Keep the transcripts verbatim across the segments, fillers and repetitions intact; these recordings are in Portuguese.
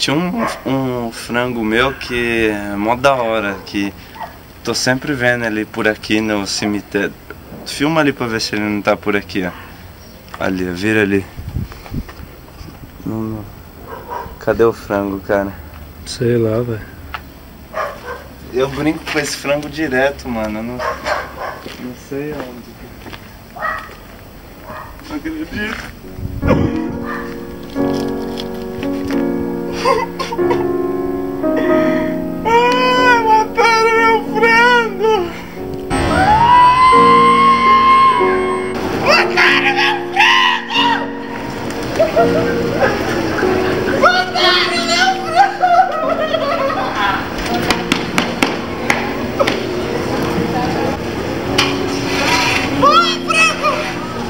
tinha um, um frango meu que é mó da hora, que tô sempre vendo ele por aqui no cemitério. Filma ali pra ver se ele não tá por aqui, ó. Ali, vira ali. Não, não. Cadê o frango, cara? Sei lá, velho. Eu brinco com esse frango direto, mano. Eu não, não sei onde. Não acredito. Ai, mataram meu frango! Mataram meu frango! Mataram meu frango! Ai, frango!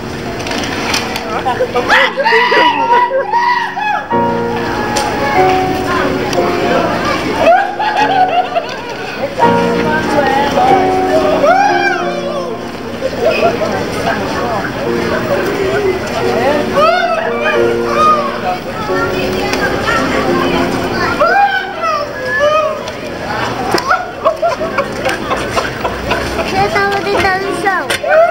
Eu tava deitado no chão.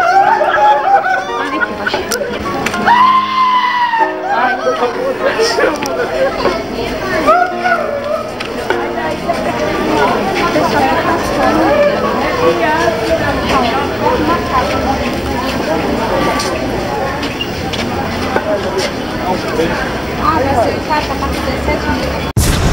Ah, vai ser quarta, a partir das sete mil.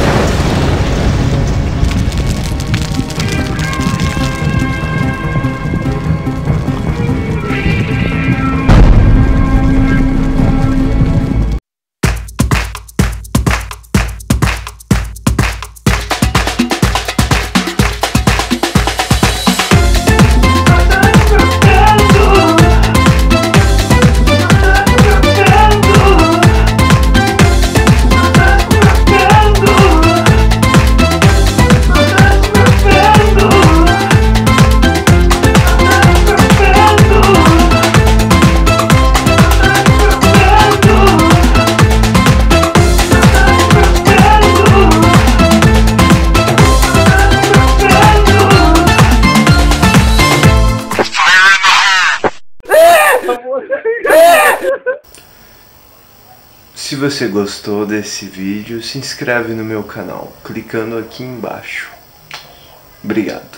Se você gostou desse vídeo, se inscreve no meu canal, clicando aqui embaixo. Obrigado.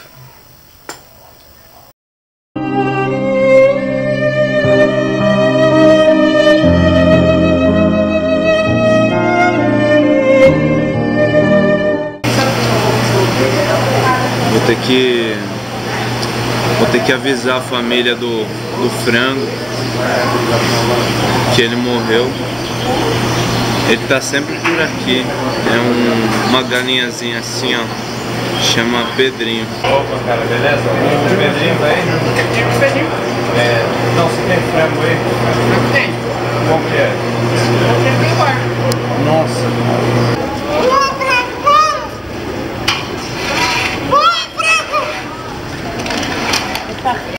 Vou ter que... Vou ter que avisar a família do, do frango que ele morreu. Ele tá sempre por aqui. É um, uma galinhazinha assim, ó. Chama Pedrinho. Opa, cara, beleza? O Pedrinho tá aí? Que Pedrinho? É, não, você tem frango aí? Não tem. Qual que é? Eu tenho bar. Nossa, cara.